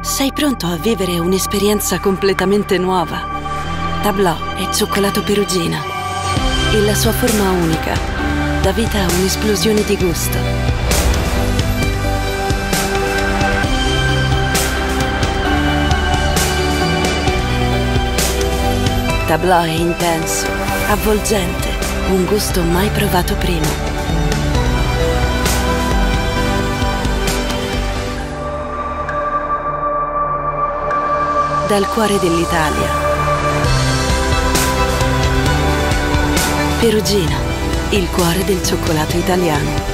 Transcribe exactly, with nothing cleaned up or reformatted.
Sei pronto a vivere un'esperienza completamente nuova? Tableau è cioccolato Perugina e la sua forma unica dà vita a un'esplosione di gusto. Tableau è intenso, avvolgente, un gusto mai provato prima. Dal cuore dell'Italia. Perugina, il cuore del cioccolato italiano.